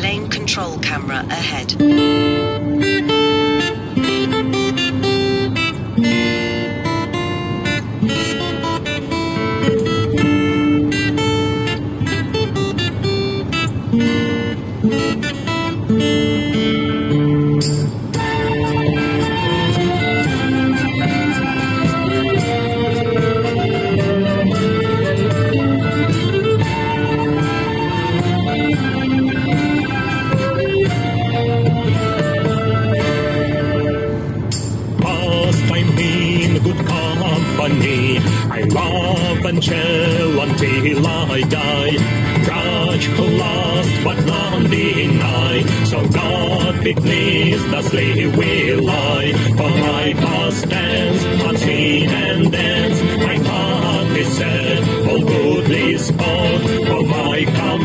main control camera ahead. I love and chill until I die. Grudge who last but none deny. So God be pleased, thusly will I. For my past tense, unseen and dance, my heart is set, all goodly sport, for my